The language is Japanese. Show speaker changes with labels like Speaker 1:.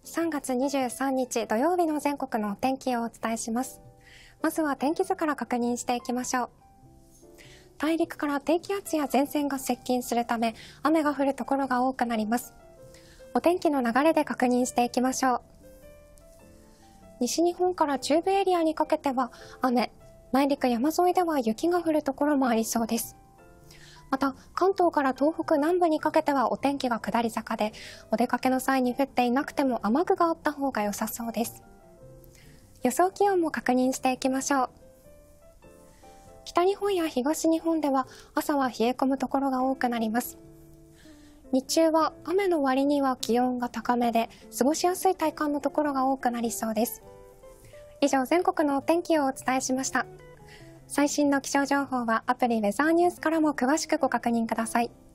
Speaker 1: 3月23日土曜日の全国のお天気をお伝えします。まずは天気図から確認していきましょう。大陸から低気圧や前線が接近するため、雨が降るところが多くなります。お天気の流れで確認していきましょう。西日本から中部エリアにかけては雨、内陸山沿いでは雪が降るところもありそうです。また、関東から東北南部にかけてはお天気が下り坂で、お出かけの際に降っていなくても雨具があった方が良さそうです。予想気温も確認していきましょう。北日本や東日本では朝は冷え込むところが多くなります。日中は雨の割には気温が高めで、過ごしやすい体感のところが多くなりそうです。以上、全国のお天気をお伝えしました。最新の気象情報はアプリウェザーニュースからも詳しくご確認ください。